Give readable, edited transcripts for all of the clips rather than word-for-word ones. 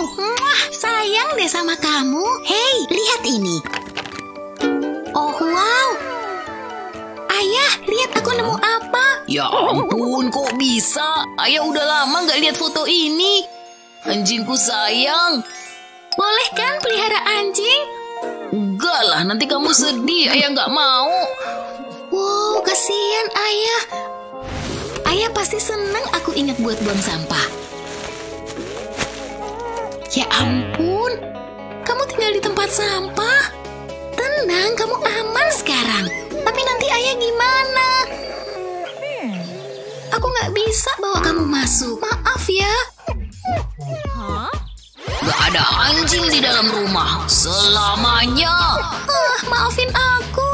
Wah, sayang deh sama kamu. Hei, lihat ini. Oh, wow. Ayah, lihat aku nemu apa. Ya ampun, kok bisa? Ayah udah lama nggak lihat foto ini. Anjingku sayang. Boleh kan pelihara anjing? Enggak lah, nanti kamu sedih. Ayah nggak mau. Wow, kasihan ayah. Ayah pasti senang aku ingat buat buang sampah. Ya ampun, kamu tinggal di tempat sampah. Tenang, kamu aman sekarang. Tapi nanti ayah gimana? Aku nggak bisa bawa kamu masuk. Maaf ya. Gak ada anjing di dalam rumah selamanya. Maafin aku.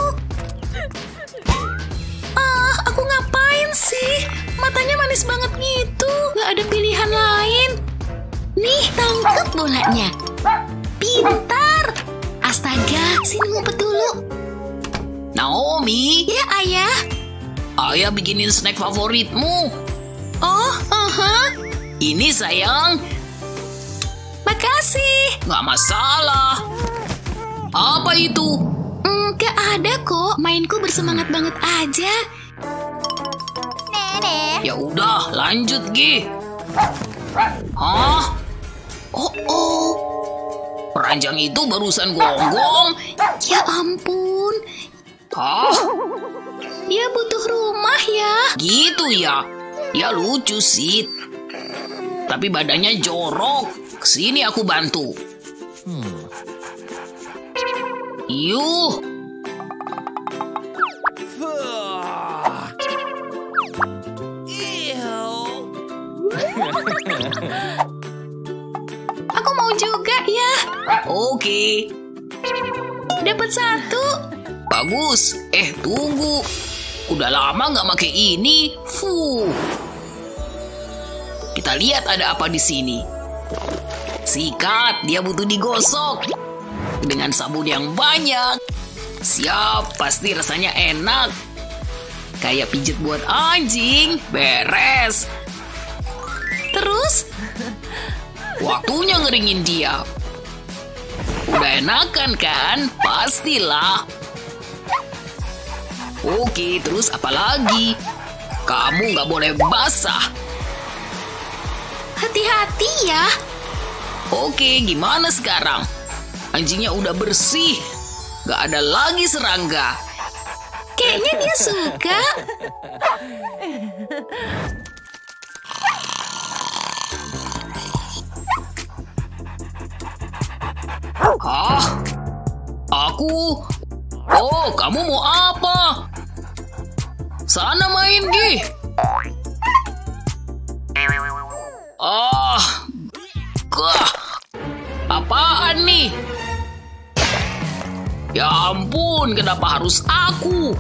Aku ngapain sih? Matanya manis banget gitu. Gak ada pilihan lain. Nih, tangkap bolanya. Pintar. Astaga, sini ngumpet dulu. Naomi, Ya, ayah. ayah bikinin snack favoritmu. Oh, Ini sayang. makasih. Gak masalah. Apa itu? Gak ada kok. Mainku bersemangat banget aja. Ya udah, lanjut Gi. Hah? Oh. Peranjang itu barusan gonggong. Ya ampun. Hah? Dia butuh rumah ya. Gitu ya? Ya lucu sih. Tapi badannya jorok. Sini aku bantu. Yuh. Aku mau juga ya. Oke. Dapat satu. Bagus. Tunggu. Udah lama nggak pakai ini. Kita lihat ada apa di sini. Sikat, dia butuh digosok. Dengan sabun yang banyak. Siap, pasti rasanya enak. Kayak pijet buat anjing. Beres. Terus? Waktunya ngeringin dia. Udah enakan kan? Pastilah. Oke, terus apa lagi? Kamu nggak boleh basah. Hati-hati ya. Oke, gimana sekarang? Anjingnya udah bersih. Gak ada lagi serangga. Kayaknya dia suka. Hah? Aku? Oh, kamu mau apa? Sana main, Gi. Apaan nih? Ya ampun, kenapa harus aku?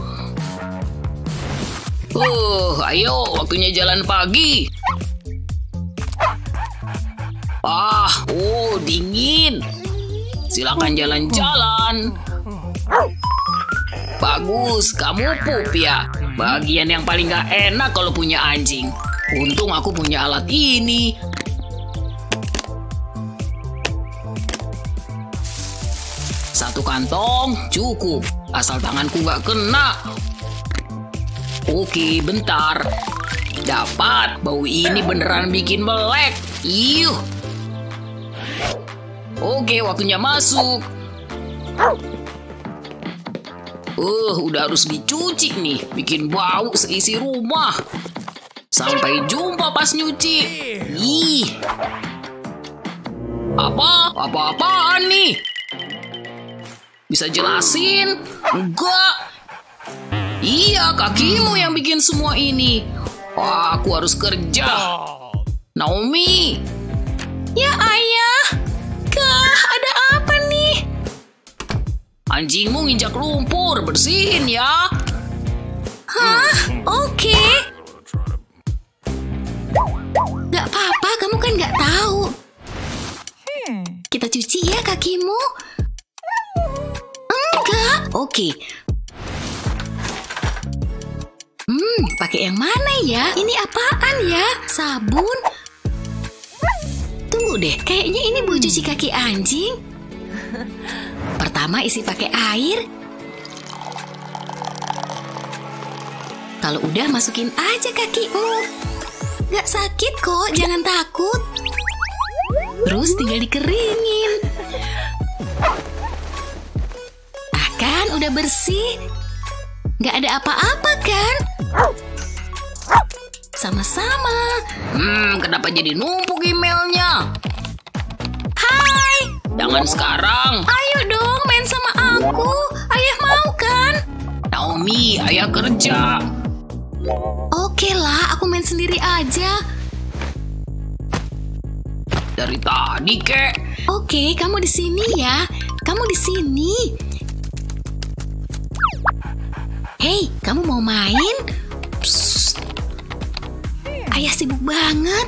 Ayo, waktunya jalan pagi. Dingin. Silakan jalan-jalan. Bagus, kamu pup ya. Bagian yang paling gak enak kalau punya anjing. Untung aku punya alat ini. Satu kantong cukup, asal tanganku gak kena. Oke, bentar. Dapat, bau ini beneran bikin melek. Iyuh. Oke, waktunya masuk. Udah harus dicuci nih. Bikin bau seisi rumah. Sampai jumpa pas nyuci. Ih. Apa-apaan nih? Bisa jelasin? Enggak. Iya, kakimu yang bikin semua ini. Aku harus kerja. Naomi. Ya ayah. Kah, ada apa nih? Anjingmu nginjak lumpur, bersihin ya. Hah? Oke. Gak apa-apa, kamu kan gak tahu. Kita cuci ya kakimu. Enggak. Oke. Pakai yang mana ya? Ini apaan ya? Sabun? Tunggu, dulu deh. Kayaknya ini buat cuci kaki anjing. Pertama isi pakai air. Kalau udah masukin aja kakimu. Gak sakit kok, jangan takut. Terus tinggal dikeringin. Ah kan, udah bersih. Gak ada apa-apa kan? Sama-sama. Kenapa jadi numpuk emailnya? Hai. Jangan sekarang. Ayo dong main sama aku. Ayah mau kan? Naomi, ayah kerja. Oke lah, aku main sendiri aja. Dari tadi, kek. Oke, kamu di sini ya. Kamu di sini. Hei, kamu mau main? Psst. Ayah sibuk banget.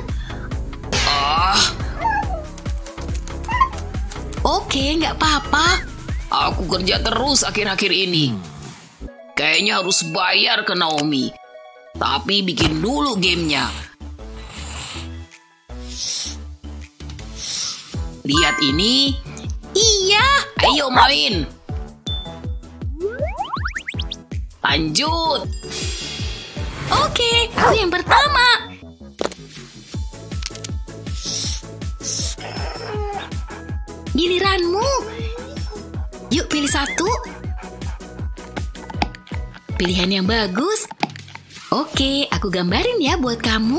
Oke, nggak apa-apa. Aku kerja terus akhir-akhir ini. Kayaknya harus bayar ke Naomi. Tapi bikin dulu gamenya. Lihat ini. Iya. Ayo main. Lanjut. Oke, aku yang pertama. Giliranmu. Yuk pilih satu. Pilihan yang bagus. Oke, aku gambarin ya buat kamu.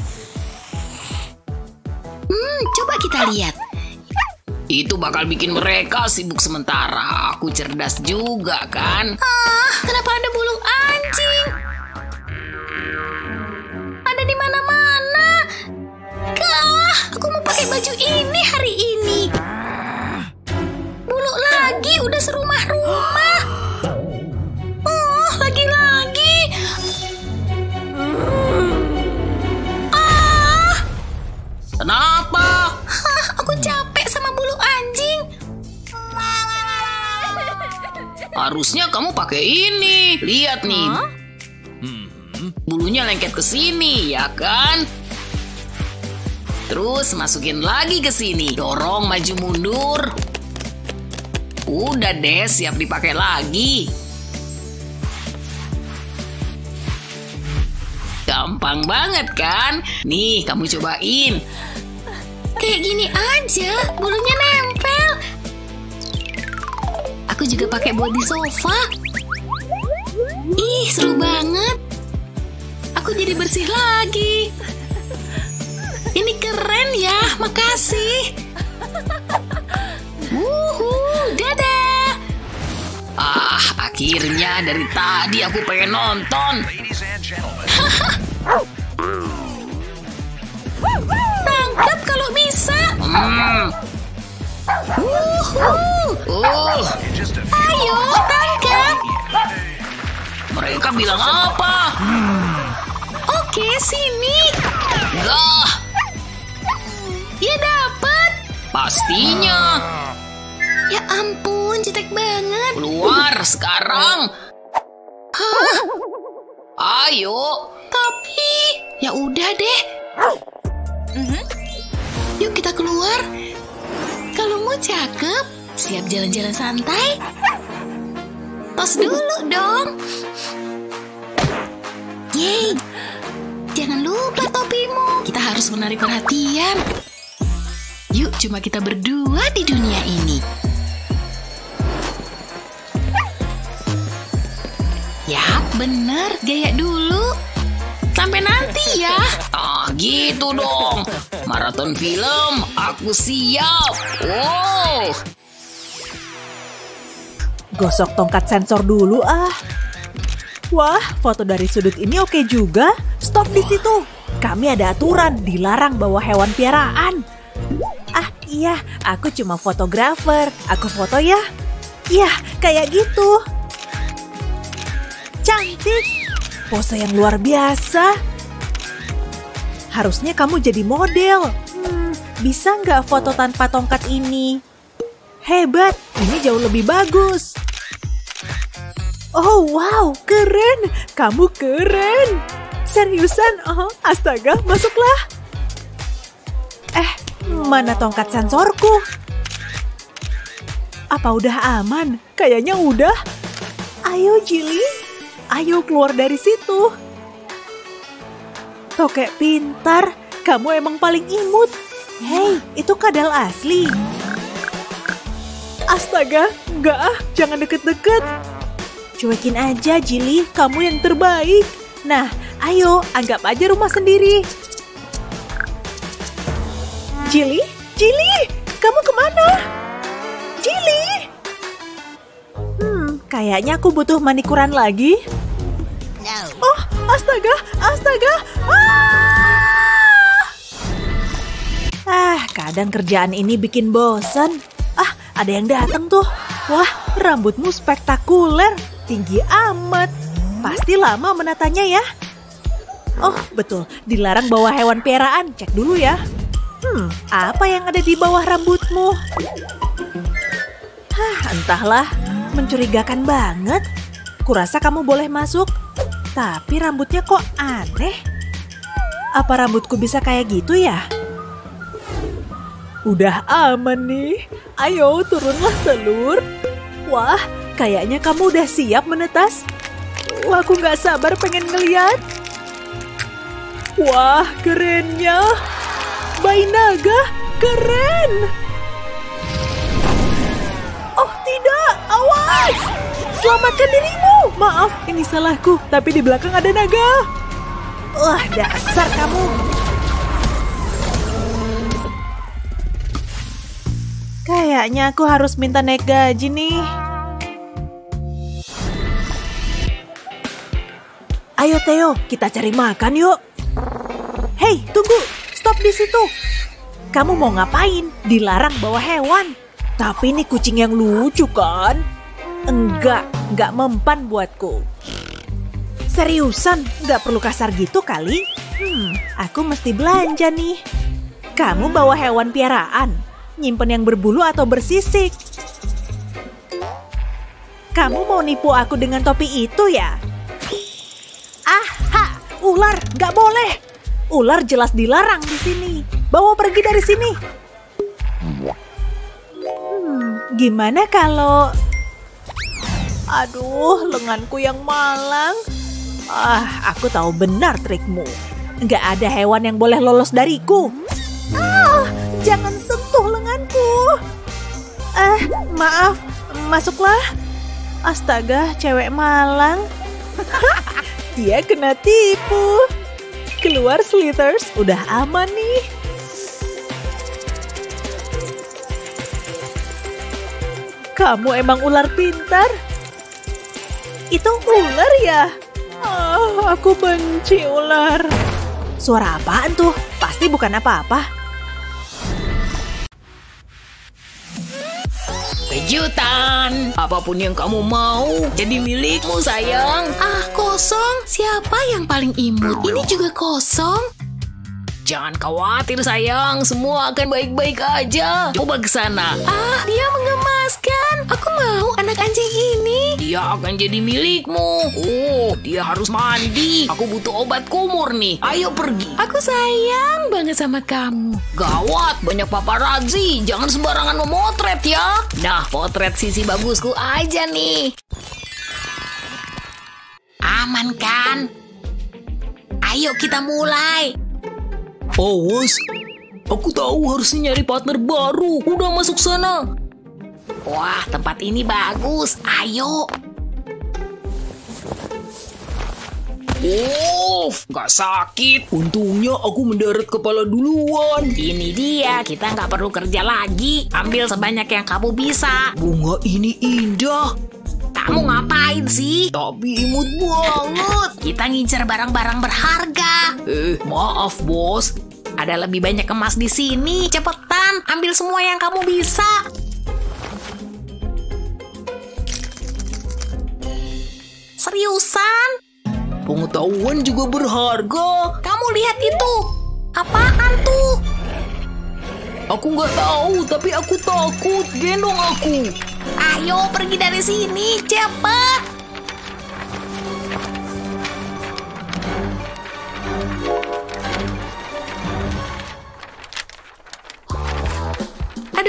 Coba kita lihat. Itu bakal bikin mereka sibuk sementara. Aku cerdas juga kan? Kenapa ada bulu anjing? Ada di mana-mana. Aku mau pakai baju ini hari ini. Bulu lagi, udah serumah-rumah. Lagi-lagi. Kenapa? Aku capek sama bulu anjing. Harusnya kamu pakai ini. Lihat nih. Bulunya lengket ke sini, ya kan? Terus masukin lagi ke sini. Dorong maju mundur. Udah deh, siap dipakai lagi. Gampang banget kan? Nih, kamu cobain. Kayak gini aja, bulunya nempel. Aku juga pakai buat di sofa. Ih, seru banget. Aku jadi bersih lagi. Ini keren ya, makasih. Dadah. Akhirnya dari tadi aku pengen nonton. Tangkap kalau bisa. Ayo, tangkap. Mereka bilang apa? Oke, sini. Gah, Ya dapat. pastinya. Ya ampun, cetek banget. Keluar sekarang. Ayo. Tapi ya udah deh. Yuk kita keluar. Kalau mau cakep, siap jalan-jalan santai. Tos dulu dong. Yeay. Jangan lupa topimu. Kita harus menarik perhatian. Yuk cuma kita berdua di dunia ini. Yap, bener. Gaya dulu. Sampai nanti ya. Gitu dong. Maraton film, aku siap. Wow. Gosok tongkat sensor dulu ah. Wah, foto dari sudut ini oke juga. Stop di situ. Kami ada aturan, dilarang bawa hewan piaraan. Ah iya, aku cuma fotografer. Aku foto ya. Iya, kayak gitu. Cantik. Pose yang luar biasa. Harusnya kamu jadi model. Bisa nggak foto tanpa tongkat ini? Hebat, ini jauh lebih bagus. Oh wow, keren. Kamu keren. Seriusan? Oh, astaga, masuklah. Mana tongkat sensorku? Apa udah aman? Kayaknya udah. Ayo Jili, ayo keluar dari situ. Tokek pintar, kamu emang paling imut. Hei, itu kadal asli. Astaga, enggak ah, jangan deket-deket. Cuekin aja Jili, kamu yang terbaik. Nah, ayo, anggap aja rumah sendiri. Jili, Jili, kamu kemana? Jili. Kayaknya aku butuh manikuran lagi. Oh, astaga, astaga. Kadang kerjaan ini bikin bosan. Ada yang datang tuh. Wah, rambutmu spektakuler, tinggi amat. Pasti lama menatanya ya. Oh, betul, dilarang bawa hewan piaraan. Cek dulu ya. Apa yang ada di bawah rambutmu? Entahlah, mencurigakan banget. Kurasa kamu boleh masuk, tapi rambutnya kok aneh. Apa rambutku bisa kayak gitu ya? Udah aman nih. Ayo turunlah telur. Wah, kayaknya kamu udah siap menetas. Wah, aku gak sabar pengen ngeliat. Wah, kerennya. Bayi naga, keren. Oh tidak, awas. Selamatkan dirimu. Maaf, ini salahku. Tapi di belakang ada naga. Wah, dasar kamu. Kayaknya aku harus minta naik gaji nih. Ayo Theo, kita cari makan yuk. Hei, tunggu. Stop di situ. Kamu mau ngapain? Dilarang bawa hewan. Tapi ini kucing yang lucu kan? Enggak mempan buatku. Seriusan, nggak perlu kasar gitu kali. Aku mesti belanja nih. Kamu bawa hewan piaraan? Nyimpen yang berbulu atau bersisik? Kamu mau nipu aku dengan topi itu ya? Ular, nggak boleh. Ular jelas dilarang di sini. Bawa pergi dari sini. Gimana kalau... Aduh, lenganku yang malang. Aku tahu benar trikmu. Nggak ada hewan yang boleh lolos dariku. Jangan sentuh lenganku. Maaf, masuklah. Astaga, cewek malang. Dia kena tipu. Keluar Slithers, udah aman nih. Kamu emang ular pintar. Itu ular ya? Aku benci ular. Suara apaan tuh? Pasti bukan apa-apa. Kejutan! Apapun yang kamu mau, jadi milikmu sayang. Kosong. Siapa yang paling imut? Ini juga kosong. Jangan khawatir sayang, semua akan baik-baik aja. Coba ke sana. Dia menggemaskan. Aku mau anak anjing ini. Dia akan jadi milikmu. Dia harus mandi. Aku butuh obat kumur nih. Ayo pergi. Aku sayang banget sama kamu. Gawat, banyak paparazzi. Jangan sembarangan memotret ya. Nah, potret sisi bagusku aja nih. Aman kan? Ayo kita mulai. Awas, aku tahu harusnya nyari partner baru. Udah masuk sana. Wah, tempat ini bagus. Ayo. Gak sakit. Untungnya aku mendarat kepala duluan. Ini dia, kita nggak perlu kerja lagi. Ambil sebanyak yang kamu bisa. Bunga ini indah. Kamu ngapain sih? Tapi imut banget. Kita ngincer barang-barang berharga. Maaf bos. Ada lebih banyak emas di sini. Cepetan, ambil semua yang kamu bisa. Seriusan? Pengetahuan juga berharga. Kamu lihat itu. Apaan tuh? Aku nggak tahu, tapi aku takut. Gendong aku. Ayo pergi dari sini, cepat.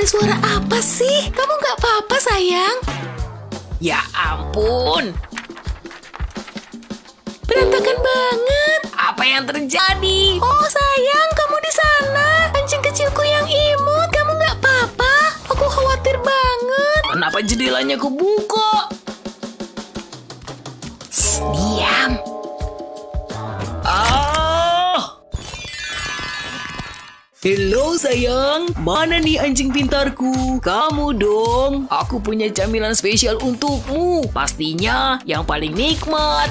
Ini suara apa sih? Kamu nggak apa-apa, sayang? Ya ampun, Berantakan banget. apa yang terjadi? Oh, sayang, kamu di sana. Anjing kecilku yang imut. Kamu nggak apa-apa? Aku khawatir banget. Kenapa jendelanya kebuka? Diam. Halo sayang, mana nih anjing pintarku? Kamu dong, aku punya camilan spesial untukmu. Pastinya yang paling nikmat.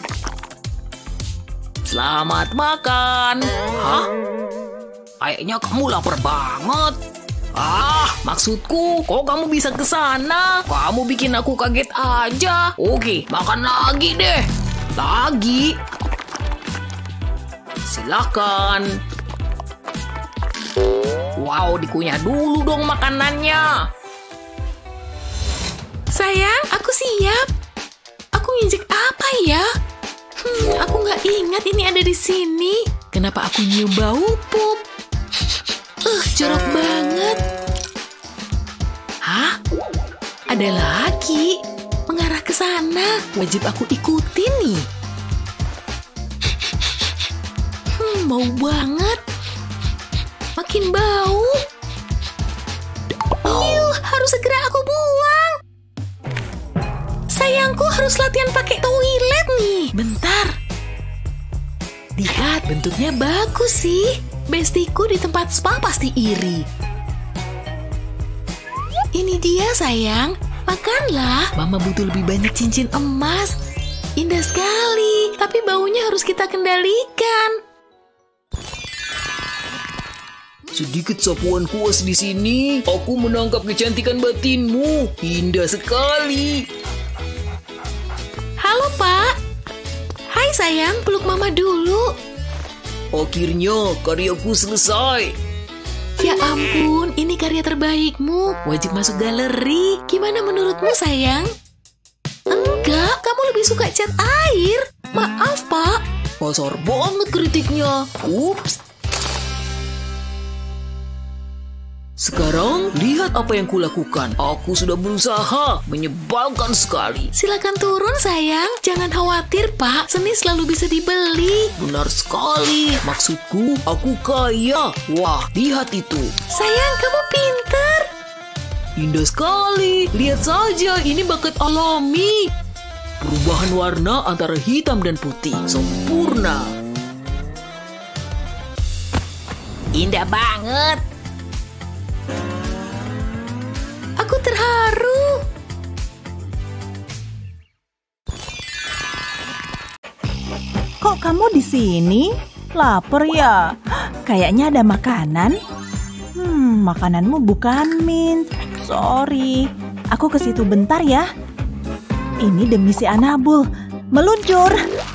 Selamat makan. Hah? Kayaknya kamu lapar banget. Maksudku, kok kamu bisa ke sana? Kamu bikin aku kaget aja. Oke, makan lagi deh. Lagi. Silakan. Wow, dikunyah dulu dong makanannya. Sayang, aku siap. Aku nginjek apa ya? Aku nggak ingat ini ada di sini. Kenapa aku nyium bau pup? Jorok banget. Hah? Ada lagi. Mengarah ke sana. Wajib aku ikutin nih. Bau banget. Makin bau. Harus segera aku buang. Sayangku harus latihan pakai toilet nih. Bentar. Lihat, bentuknya bagus sih. Bestiku di tempat spa pasti iri. Ini dia, sayang. Makanlah. Mama butuh lebih banyak cincin emas. Indah sekali. Tapi baunya harus kita kendalikan. Sedikit sapuan kuas di sini. Aku menangkap kecantikan batinmu. Indah sekali. Halo, Pak. Hai, sayang. Peluk Mama dulu. Akhirnya karyaku selesai. Ya ampun, ini karya terbaikmu. Wajib masuk galeri. Gimana menurutmu, sayang? Enggak, kamu lebih suka cat air. Maaf, Pak. Kasar banget kritiknya. Ups. Sekarang, lihat apa yang kulakukan. Aku sudah berusaha. Menyebalkan sekali. Silakan turun, sayang. Jangan khawatir, Pak. Seni selalu bisa dibeli. Benar sekali. Maksudku, aku kaya. Wah, lihat itu. Sayang, kamu pintar. Indah sekali. Lihat saja, ini bakat alami. Perubahan warna antara hitam dan putih. Sempurna. Indah banget. Aku terharu. Kok kamu di sini? Lapar ya? Kayaknya ada makanan. Makananmu bukan mint. Sorry. Aku ke situ bentar ya. Ini demi si Anabul. Meluncur.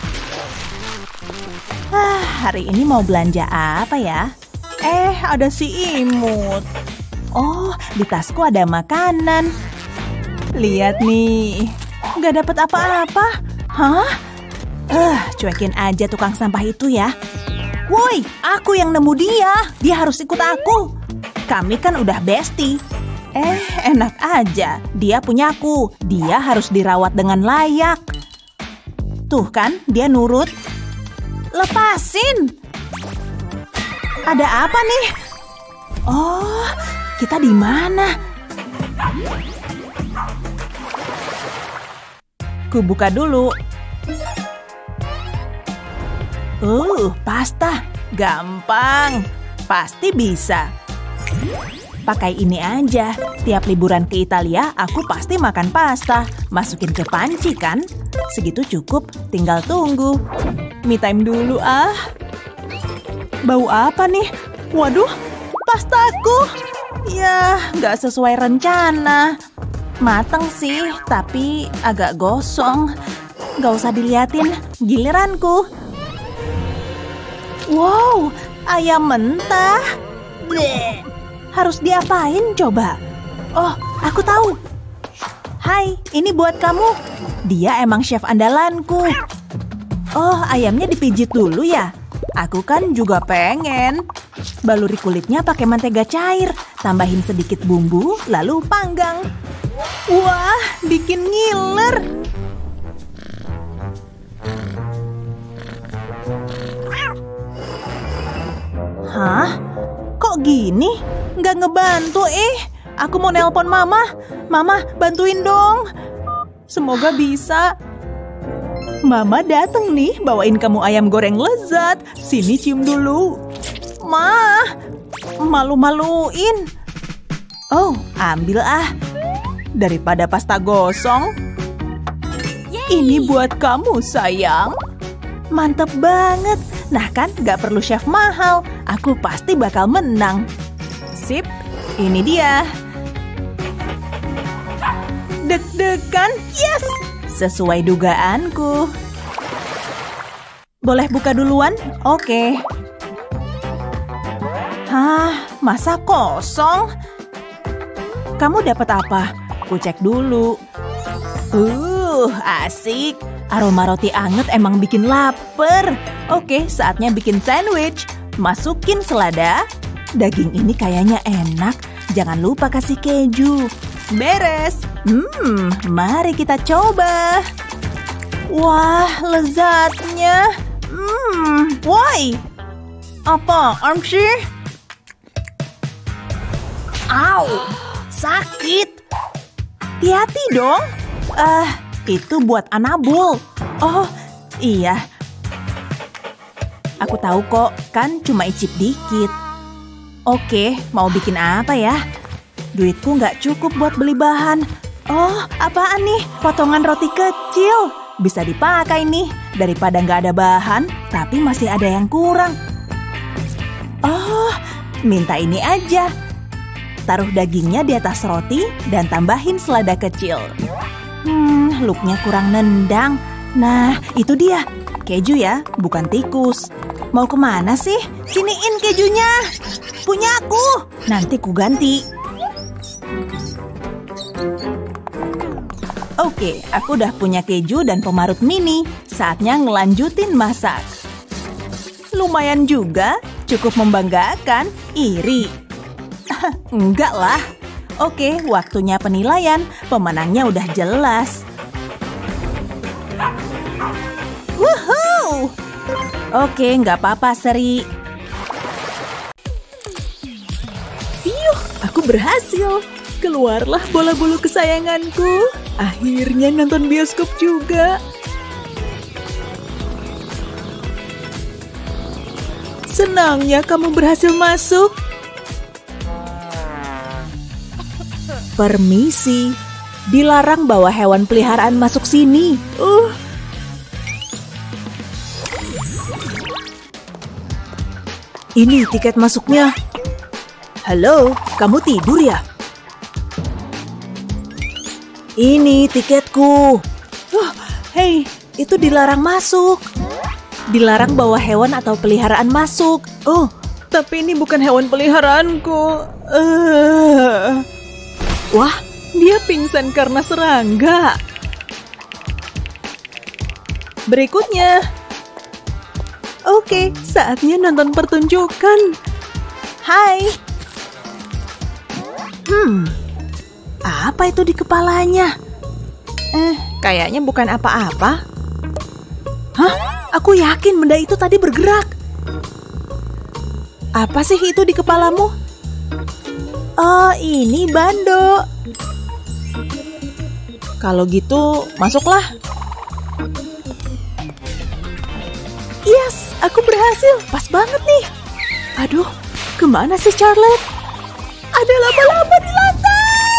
Hari ini mau belanja apa ya? Ada si Imut. Oh, di tasku ada makanan. Lihat nih. Nggak dapat apa-apa. Hah? Cuekin aja tukang sampah itu ya. Woi, aku yang nemu dia. Dia harus ikut aku. Kami kan udah bestie. Enak aja. Dia punyaku. Dia harus dirawat dengan layak. Tuh kan, dia nurut. Lepasin. Ada apa nih? Oh, kita di mana? Ku buka dulu. Pasta. Gampang. Pasti bisa. Pakai ini aja. Tiap liburan ke Italia, aku pasti makan pasta. Masukin ke panci kan? Segitu cukup, tinggal tunggu. Me time dulu ah. Bau apa nih? Waduh, pastaku. Ya, nggak sesuai rencana. Mateng sih, tapi agak gosong. Nggak usah diliatin, giliranku. Wow, ayam mentah. Bleh. Harus diapain coba? Oh, aku tahu. Hai, ini buat kamu. Dia emang chef andalanku. Oh, ayamnya dipijit dulu ya? Aku kan juga pengen. Baluri kulitnya pakai mentega cair. Tambahin sedikit bumbu, lalu panggang. Wah, bikin ngiler. Hah? Kok gini? Nggak ngebantu Aku mau nelpon Mama. Mama, bantuin dong. Semoga bisa. Mama dateng nih, bawain kamu ayam goreng lezat. Sini cium dulu. Ma, malu-maluin. Oh, ambil daripada pasta gosong. Ini buat kamu, sayang. Mantep banget. Nah kan, gak perlu chef mahal. Aku pasti bakal menang. Sip, ini dia. Deg-degan, yes! Sesuai dugaanku. Boleh buka duluan? Oke. Hah, masa kosong? Kamu dapat apa? Ku cek dulu. Asik. Aroma roti anget emang bikin lapar. Oke, saatnya bikin sandwich. Masukin selada. Daging ini kayaknya enak. Jangan lupa kasih keju. Beres. Mari kita coba. Wah, lezatnya. Why? Apaan sih? Au, sakit. Hati-hati dong. Itu buat anabul. Oh, iya. Aku tahu kok, kan cuma icip dikit. Oke, mau bikin apa ya? Duitku nggak cukup buat beli bahan. Oh, apaan nih? Potongan roti kecil. Bisa dipakai nih. Daripada nggak ada bahan, tapi masih ada yang kurang. Oh, minta ini aja. Taruh dagingnya di atas roti dan tambahin selada kecil. Looknya kurang nendang. Nah, itu dia. Keju ya, bukan tikus. Mau kemana sih? Siniin kejunya. Punya aku. Nanti ku ganti. Oke, aku udah punya keju dan pemarut mini. Saatnya ngelanjutin masak. Lumayan juga, cukup membanggakan. Iri. Enggak lah. Oke, waktunya penilaian. Pemenangnya udah jelas. Woohoo! Oke, nggak apa-apa, Seri. Aku berhasil. Keluarlah bola bulu kesayanganku. Akhirnya nonton bioskop juga. Senangnya kamu berhasil masuk. Permisi. Dilarang bawa hewan peliharaan masuk sini. Ini tiket masuknya. Halo, kamu tidur ya? Ini tiketku. Hei, itu dilarang masuk. Dilarang bawa hewan atau peliharaan masuk. Oh, tapi ini bukan hewan peliharaanku. Wah, dia pingsan karena serangga. Berikutnya. Oke, saatnya nonton pertunjukan. Hai. Apa itu di kepalanya? Kayaknya bukan apa-apa. Hah? Aku yakin benda itu tadi bergerak. Apa sih itu di kepalamu? Oh, ini Bando. Kalau gitu, masuklah. Yes, aku berhasil. Pas banget nih. Aduh, kemana sih Charlotte? Ada laba-laba di lantai.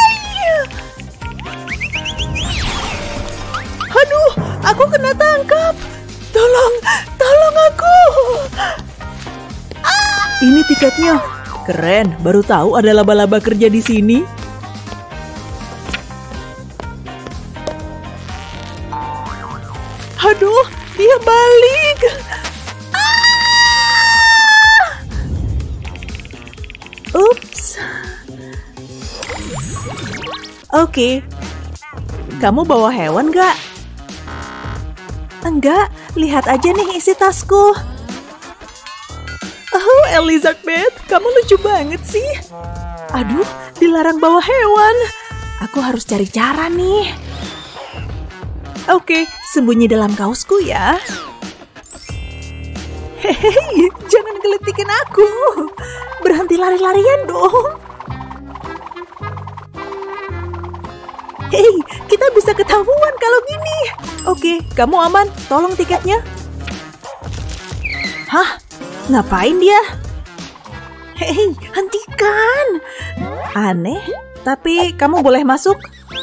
Aduh, aku kena tangkap. Tolong aku. Ini tiketnya. Keren, baru tahu ada laba-laba kerja di sini. Aduh, dia balik. Ups. Oke. Kamu bawa hewan nggak? Enggak, lihat aja nih isi tasku. Oh, Elizabeth, kamu lucu banget sih. Aduh, dilarang bawa hewan. Aku harus cari cara nih. Oke, sembunyi dalam kaosku ya. Hei, jangan gelitikin aku. Berhenti lari-larian dong. Hei, kita bisa ketahuan kalau gini. Oke, kamu aman. Tolong tiketnya. Hah? Ngapain dia? Hei, hentikan. Aneh, tapi kamu boleh masuk.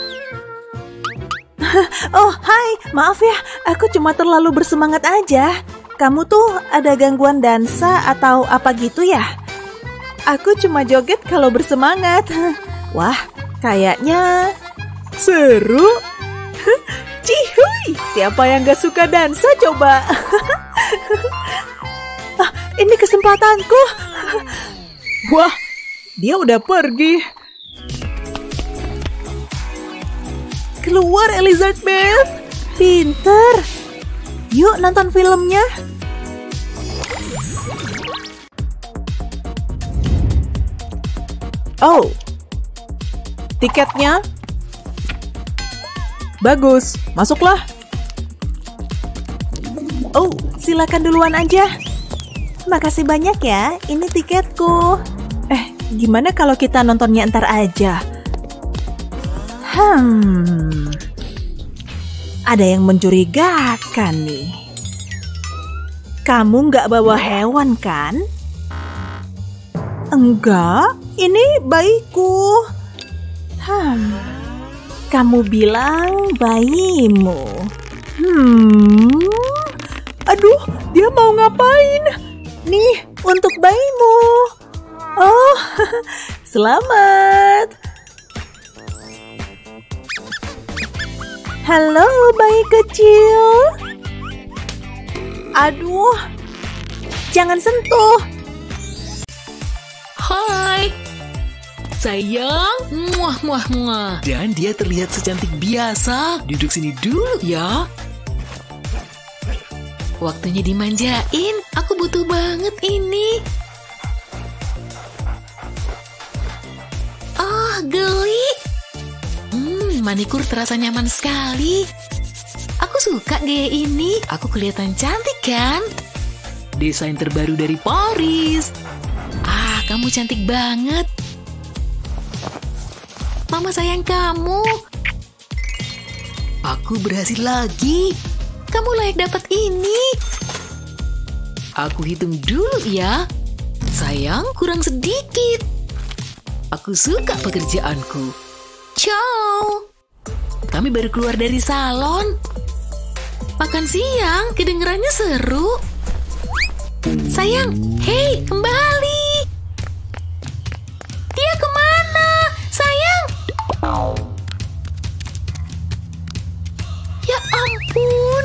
Oh, hai. Maaf ya, aku cuma terlalu bersemangat aja. Kamu tuh ada gangguan dansa atau apa gitu ya? Aku cuma joget kalau bersemangat. Wah, kayaknya seru. Cihuy, siapa yang gak suka dansa coba? Ini kesempatanku. Wah, dia udah pergi. Keluar Elizabeth. Pinter. Yuk nonton filmnya. Oh, tiketnya. Bagus, masuklah. Oh, silakan duluan aja. Makasih banyak ya, ini tiketku. Gimana kalau kita nontonnya ntar aja? Ada yang mencurigakan nih. Kamu nggak bawa hewan kan? Enggak, ini bayiku. Kamu bilang bayimu. Aduh, dia mau ngapain? Nih, untuk bayimu. Oh, selamat. Halo, bayi kecil. Aduh, jangan sentuh. Hai, sayang. Muah, muah, muah. Dan dia terlihat secantik biasa. Duduk sini dulu ya. Waktunya dimanjain. Aku butuh banget ini. Oh, geli. Manikur terasa nyaman sekali. Aku suka gaya ini. Aku kelihatan cantik kan? Desain terbaru dari Paris. Kamu cantik banget. Mama sayang kamu. Aku berhasil lagi. Kamu layak dapat ini. Aku hitung dulu ya. Sayang, kurang sedikit. Aku suka pekerjaanku. Ciao. Kami baru keluar dari salon. Makan siang, kedengerannya seru. Sayang, hei, kembali. Dia kemana? Sayang. Ya ampun.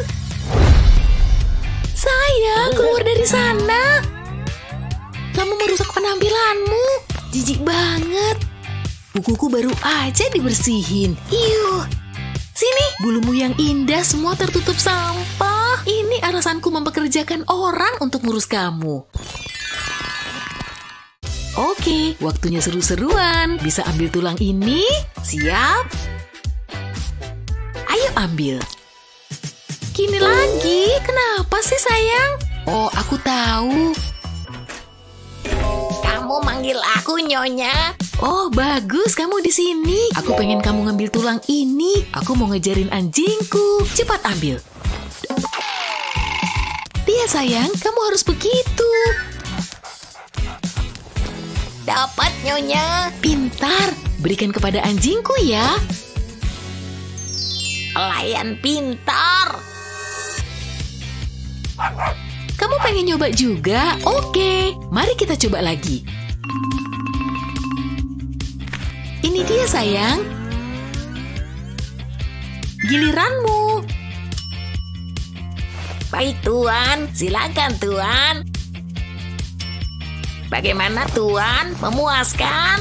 Sayang, keluar dari sana. Kamu merusak penampilanmu. Jijik banget. Bukuku baru aja dibersihin. Yuh. Sini, bulumu yang indah semua tertutup sampah. Ini alasanku mempekerjakan orang untuk ngurus kamu. Oke, waktunya seru-seruan. Bisa ambil tulang ini? Siap? Ayo ambil. Gini lagi, kenapa sih sayang? Oh, aku tahu. Kamu manggil aku Nyonya? Oh, bagus kamu di sini. Aku pengen kamu ngambil tulang ini. Aku mau ngejarin anjingku. Cepat ambil. Dia sayang, kamu harus begitu. Dapat Nyonya. Pintar. Berikan kepada anjingku ya. Pelayan pintar. Kamu pengen nyoba juga? Oke, mari kita coba lagi. Ini dia sayang. Giliranmu. Baik Tuan, silakan Tuan. Bagaimana Tuan? Memuaskan?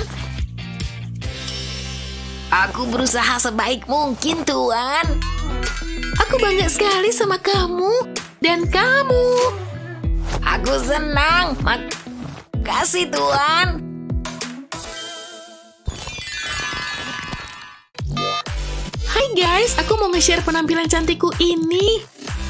Aku berusaha sebaik mungkin Tuan. Aku bangga sekali sama kamu dan kamu. Aku senang. Makasih Tuan. guys, aku mau nge-share penampilan cantikku ini.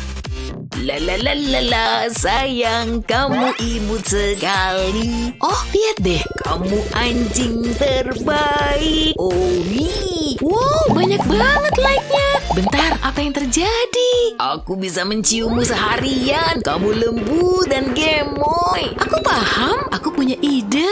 La, sayang, kamu imut sekali. Oh, lihat deh. Kamu anjing terbaik. Omi. Wow, banyak banget like-nya. Bentar, apa yang terjadi? Aku bisa menciummu seharian. Kamu lembut dan gemoy. Aku paham, aku punya ide.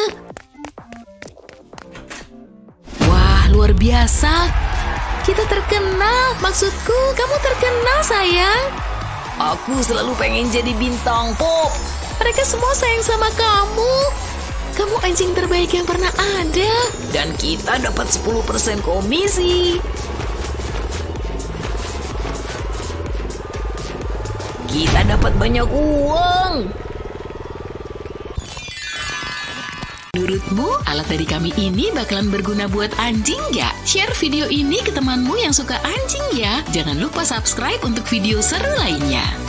Wah, luar biasa. Kita terkenal. Maksudku, kamu terkenal, sayang. Aku selalu pengen jadi bintang pop. Mereka semua sayang sama kamu. Kamu anjing terbaik yang pernah ada. Dan kita dapat 10% komisi. Kita dapat banyak uang. Menurutmu, alat dari kami ini bakalan berguna buat anjing nggak? Share video ini ke temanmu yang suka anjing ya. Jangan lupa subscribe untuk video seru lainnya.